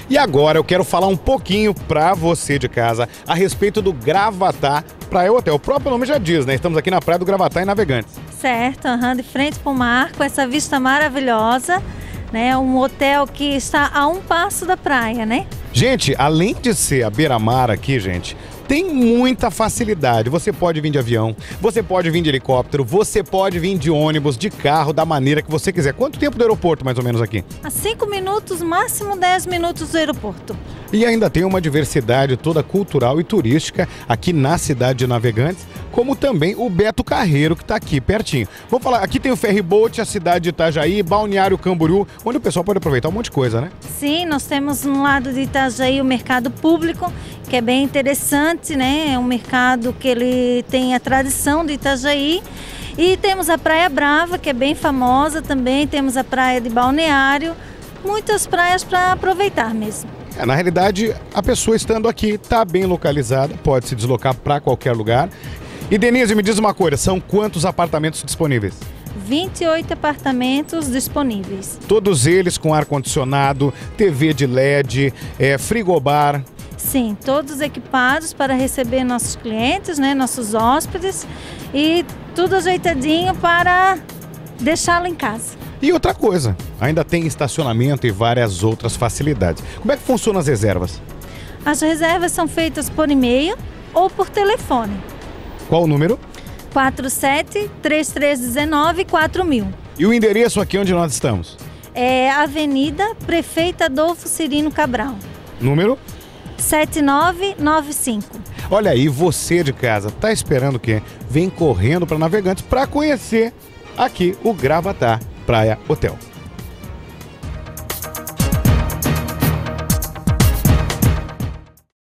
E agora eu quero falar um pouquinho para você de casa a respeito do Gravatá Praia Hotel. O próprio nome já diz, né? Estamos aqui na Praia do Gravatá, em Navegantes. Certo, de frente para o mar, com essa vista maravilhosa, né? Um hotel que está a um passo da praia, né? Gente, além de ser a beira-mar aqui, gente, tem muita facilidade. Você pode vir de avião, você pode vir de helicóptero, você pode vir de ônibus, de carro, da maneira que você quiser. Quanto tempo do aeroporto, mais ou menos, aqui? A 5 minutos, máximo 10 minutos do aeroporto. E ainda tem uma diversidade toda cultural e turística aqui na cidade de Navegantes, como também o Beto Carreiro, que está aqui pertinho. Vamos falar, aqui tem o Ferryboat, a cidade de Itajaí, Balneário Camboriú, onde o pessoal pode aproveitar um monte de coisa, né? Sim, nós temos no lado de Itajaí o mercado público, que é bem interessante, né? É um mercado que ele tem a tradição de Itajaí. E temos a Praia Brava, que é bem famosa também, temos a Praia de Balneário, muitas praias para aproveitar mesmo. Na realidade, a pessoa estando aqui está bem localizada, pode se deslocar para qualquer lugar. E Denise, me diz uma coisa, são quantos apartamentos disponíveis? 28 apartamentos disponíveis. Todos eles com ar-condicionado, TV de LED, frigobar. Sim, todos equipados para receber nossos clientes, né, nossos hóspedes, e tudo ajeitadinho para deixá-lo em casa. E outra coisa, ainda tem estacionamento e várias outras facilidades. Como é que funcionam as reservas? As reservas são feitas por e-mail ou por telefone. Qual o número? 47-3319-4000. E o endereço aqui onde nós estamos? É Avenida Prefeito Adolfo Cirino Cabral. Número? 7995. Olha aí, você de casa, tá esperando o quê? Vem correndo para Navegantes para conhecer aqui o Gravatá Praia Hotel.